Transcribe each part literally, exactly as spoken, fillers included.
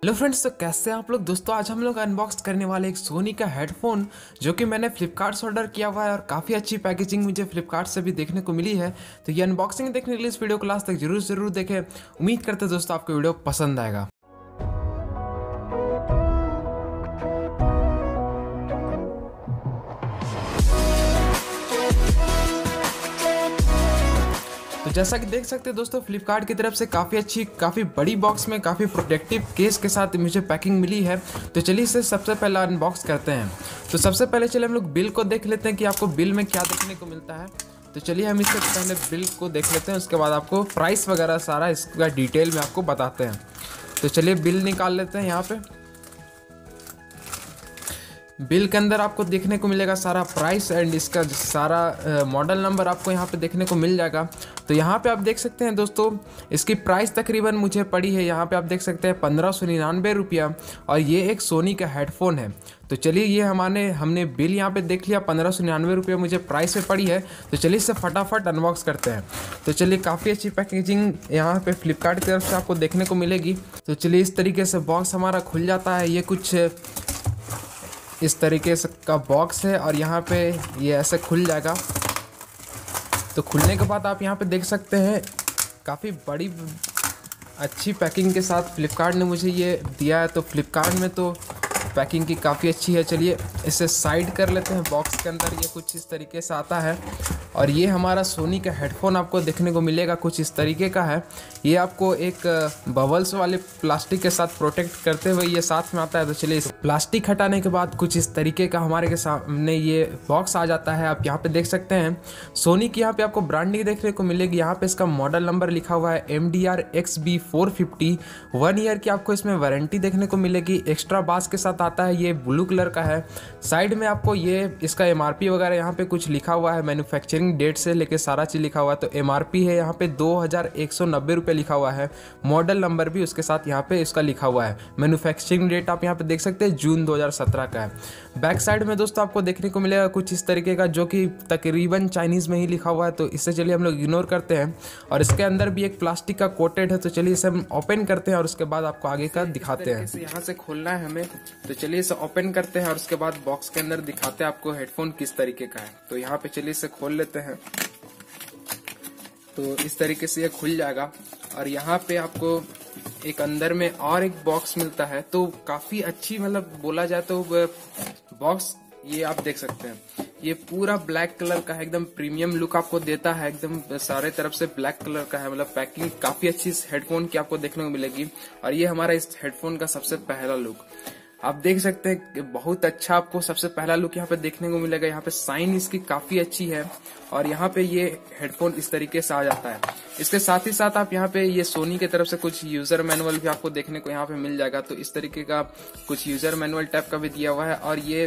Hello friends, तो कैसे हैं आप लोग। दोस्तों आज हम लोग अनबॉक्स करने वाले एक सोनी का हेडफोन जो कि मैंने फ्लिपकार्ट से ऑर्डर किया हुआ है और काफ़ी अच्छी पैकेजिंग मुझे फ्लिपकार्ट से भी देखने को मिली है। तो ये अनबॉक्सिंग देखने के लिए इस वीडियो को लास्ट तक जरूर जरूर देखें। उम्मीद करते हैं दोस्तों आपको वीडियो पसंद आएगा। तो जैसा कि देख सकते हैं दोस्तों, फ्लिपकार्ट की तरफ से काफ़ी अच्छी काफ़ी बड़ी बॉक्स में काफ़ी प्रोटेक्टिव केस के साथ मुझे पैकिंग मिली है। तो चलिए इसे सबसे पहले अनबॉक्स करते हैं। तो सबसे पहले चलिए हम लोग बिल को देख लेते हैं कि आपको बिल में क्या देखने को मिलता है। तो चलिए हम इससे पहले बिल को देख लेते हैं, उसके बाद आपको प्राइस वगैरह सारा इसका डिटेल में आपको बताते हैं। तो चलिए बिल निकाल लेते हैं। यहाँ पे बिल के अंदर आपको देखने को मिलेगा सारा प्राइस एंड इसका सारा मॉडल नंबर आपको यहाँ पे देखने को मिल जाएगा। तो यहाँ पे आप देख सकते हैं दोस्तों, इसकी प्राइस तकरीबन मुझे पड़ी है, यहाँ पे आप देख सकते हैं पंद्रह सौ निन्यानवे रुपया, और ये एक सोनी का हेडफोन है। तो चलिए ये हमारे हमने बिल यहाँ पे देख लिया, पंद्रह सौ निन्यानवे रुपये मुझे प्राइस में पड़ी है। तो चलिए इसे फटाफट अनबॉक्स करते हैं। तो चलिए काफ़ी अच्छी पैकेजिंग यहाँ पे फ्लिपकार्ट की तरफ से आपको देखने को मिलेगी। तो चलिए इस तरीके से बॉक्स हमारा खुल जाता है। ये कुछ इस तरीके से का बॉक्स है और यहाँ पे ये ऐसे खुल जाएगा। तो खुलने के बाद आप यहाँ पे देख सकते हैं काफ़ी बड़ी अच्छी पैकिंग के साथ फ्लिपकार्ट ने मुझे ये दिया है। तो फ्लिपकार्ट में तो पैकिंग की काफ़ी अच्छी है। चलिए इसे साइड कर लेते हैं। बॉक्स के अंदर ये कुछ इस तरीके से आता है और ये हमारा सोनी का हेडफोन आपको देखने को मिलेगा, कुछ इस तरीके का है। ये आपको एक बबल्स वाले प्लास्टिक के साथ प्रोटेक्ट करते हुए ये साथ में आता है। तो चलिए प्लास्टिक हटाने के बाद कुछ इस तरीके का हमारे के सामने ये बॉक्स आ जाता है। आप यहाँ पे देख सकते हैं सोनी की यहाँ पे आपको ब्रांडिंग देखने को मिलेगी। यहाँ पे इसका मॉडल नंबर लिखा हुआ है M D R X B four fifty. One year की आपको इसमें वारंटी देखने को मिलेगी। एक्स्ट्रा बास के साथ आता है। ये ब्लू कलर का है। साइड में आपको ये इसका एम आर पी वगैरह यहाँ पे कुछ लिखा हुआ है, मैन्युफैक्चरिंग डेट से लेके सारा चीज लिखा हुआ है। तो एमआरपी है यहाँ पे दो हजार एक सौ नब्बे रुपये लिखा हुआ है। मॉडल नंबर भी उसके साथ यहाँ पे इसका लिखा हुआ है। मैन्युफैक्चरिंग डेट आप यहाँ पे देख सकते हैं जून दो हजार सत्रह का है। बैक साइड में दोस्तों आपको देखने को मिलेगा कुछ इस तरीके का, जो कि तकरीबन चाइनीज में ही लिखा हुआ है। तो इससे चलिए हम लोग इग्नोर करते हैं। और इसके अंदर भी एक प्लास्टिक का कोटेड है। तो चलिए इसे हम ओपन करते हैं और उसके बाद आपको आगे का दिखाते हैं। यहाँ से खोलना है हमें। तो चलिए इसे ओपन करते हैं और उसके बाद बॉक्स के अंदर दिखाते हैं आपको हेडफोन किस तरीके का है। तो यहाँ पे चलिए इसे खोल लेते हैं। तो इस तरीके से ये खुल जाएगा और यहाँ पे आपको एक अंदर में और एक बॉक्स मिलता है। तो काफी अच्छी, मतलब बोला जाए तो बॉक्स ये आप देख सकते हैं, ये पूरा ब्लैक कलर का है, एकदम प्रीमियम लुक आपको देता है। एकदम सारे तरफ से ब्लैक कलर का है, मतलब पैकिंग काफी अच्छी इस हेडफोन की आपको देखने को मिलेगी। और ये हमारा इस हेडफोन का सबसे पहला लुक आप देख सकते हैं। बहुत अच्छा आपको सबसे पहला लुक यहाँ पे देखने को मिलेगा। यहाँ पे साइन इसकी काफी अच्छी है और यहाँ पे ये हेडफोन इस तरीके से आ जाता है। इसके साथ ही साथ आप यहाँ पे ये सोनी की तरफ से कुछ यूजर मैनुअल भी आपको देखने को यहाँ पे मिल जाएगा। तो इस तरीके का कुछ यूजर मैनुअल टाइप का भी दिया हुआ है और ये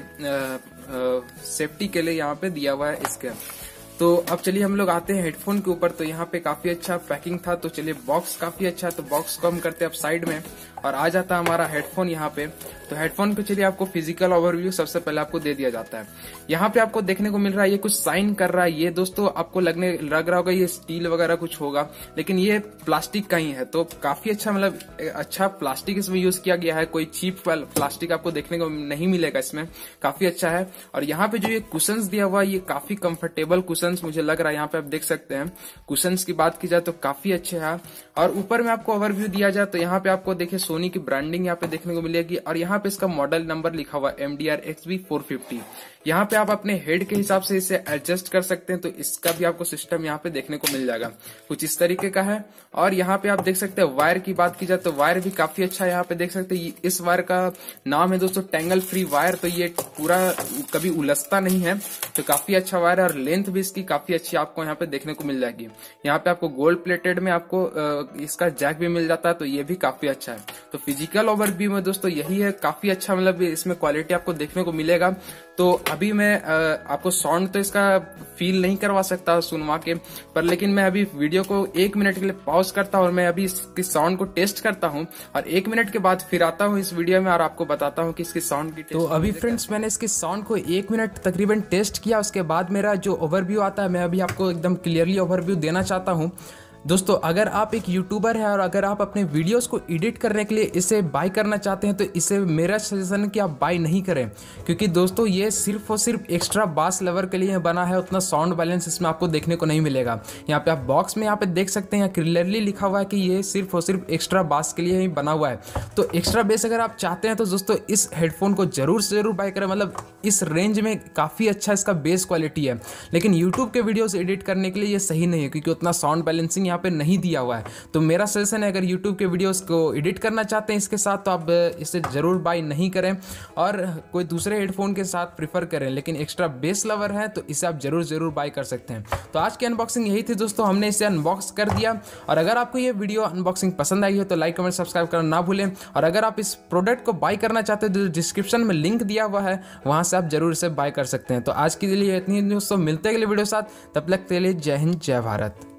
सेफ्टी के लिए यहाँ पे दिया हुआ है इसके। तो अब चलिए हम लोग आते हैं हेडफोन के ऊपर। तो यहाँ पे काफी अच्छा पैकिंग था। तो चलिए बॉक्स काफी अच्छा है, तो बॉक्स को हम करते हैं अब साइड में और आ जाता है हमारा हेडफोन यहाँ पे। तो हेडफोन पे चलिए आपको फिजिकल ओवरव्यू सबसे पहले आपको दे दिया जाता है। यहाँ पे आपको देखने को मिल रहा है ये कुछ साइन कर रहा है। ये दोस्तों आपको लगने लग रहा होगा ये स्टील वगैरह कुछ होगा, लेकिन ये प्लास्टिक का ही है। तो काफी अच्छा, मतलब अच्छा प्लास्टिक इसमें यूज किया गया है। कोई चीप प्लास्टिक आपको देखने को नहीं मिलेगा इसमें, काफी अच्छा है। और यहाँ पे जो ये कुशंस दिया हुआ है ये काफी कंफर्टेबल कुशंस मुझे लग रहा है। यहाँ पे आप देख सकते हैं कुशंस की बात की जाए तो काफी अच्छे हैं। और ऊपर में आपको ओवरव्यू दिया जाए तो यहाँ पे आपको देखिए सोनी की ब्रांडिंग यहाँ पे देखने को मिलेगी और यहाँ पे इसका मॉडल नंबर लिखा हुआ है M D R X B four fifty. यहाँ पे आप अपने हेड के हिसाब से इसे एडजस्ट कर सकते हैं। तो इसका भी आपको सिस्टम यहाँ पे देखने को मिल जाएगा, कुछ इस तरीके का है। और यहाँ पे आप देख सकते हैं वायर की बात की जाए तो वायर भी काफी अच्छा है। यहाँ पे देख सकते हैं इस वायर का नाम है दोस्तों टैंगल फ्री वायर। तो ये पूरा कभी उलझता नहीं है, तो काफी अच्छा वायर है। और लेंथ भी इसकी काफी अच्छी आपको यहाँ पे देखने को मिल जाएगी। यहाँ पे आपको गोल्ड प्लेटेड में आपको इसका जैक भी मिल जाता है, तो ये भी काफी अच्छा है। तो फिजिकल ओवरव्यू में दोस्तों यही है, काफी अच्छा, मतलब इसमें क्वालिटी आपको देखने को मिलेगा। तो अभी मैं आपको साउंड तो इसका फील नहीं करवा सकता सुनवा के, पर लेकिन मैं अभी वीडियो को एक मिनट के लिए पॉज करता हूँ और मैं अभी इसकी साउंड को टेस्ट करता हूँ और एक मिनट के बाद फिर आता हूँ इस वीडियो में और आपको बताता हूँ कि इसकी साउंड की। तो अभी फ्रेंड्स मैंने इसकी साउंड को एक मिनट तकरीबन टेस्ट किया, उसके बाद मेरा जो ओवरव्यू आता है मैं अभी आपको एकदम क्लियरली ओवरव्यू देना चाहता हूँ। दोस्तों अगर आप एक यूट्यूबर है और अगर आप अपने वीडियोस को एडिट करने के लिए इसे बाय करना चाहते हैं तो इसे मेरा सजेशन है कि आप बाय नहीं करें, क्योंकि दोस्तों ये सिर्फ और सिर्फ एक्स्ट्रा बास लवर के लिए बना है। उतना साउंड बैलेंस इसमें आपको देखने को नहीं मिलेगा। यहाँ पे आप बॉक्स में यहाँ पे देख सकते हैं, क्लियरली लिखा हुआ है कि ये सिर्फ और सिर्फ एक्स्ट्रा बास के लिए ही बना हुआ है। तो एक्स्ट्रा बेस अगर आप चाहते हैं तो दोस्तों इस हेडफोन को जरूर से जरूर बाय करें। मतलब इस रेंज में काफ़ी अच्छा इसका बेस क्वालिटी है, लेकिन यूट्यूब के वीडियोस एडिट करने के लिए ये सही नहीं है, क्योंकि उतना साउंड बैलेंसिंग यहाँ पे नहीं दिया हुआ है। तो मेरा सजेशन है, अगर यूट्यूब के वीडियोस को एडिट करना चाहते हैं इसके साथ, तो आप इसे ज़रूर बाय नहीं करें और कोई दूसरे हेडफोन के साथ प्रीफर करें। लेकिन एक्स्ट्रा बेस लवर है तो इसे आप जरूर जरूर बाय कर सकते हैं। तो आज की अनबॉक्सिंग यही थी दोस्तों, हमने इसे अनबॉक्स कर दिया। और अगर आपको ये वीडियो अनबॉक्सिंग पसंद आई हो तो लाइक कमेंट सब्सक्राइब करना ना भूलें। और अगर आप इस प्रोडक्ट को बाय करना चाहते हैं तो डिस्क्रिप्शन में लिंक दिया हुआ है, वहाँ से आप जरूर इसे बाय कर सकते हैं। तो आज के लिए इतनी दोस्तों, मिलते हैं अगले वीडियो के साथ। तब तक के लिए जय हिंद जय भारत।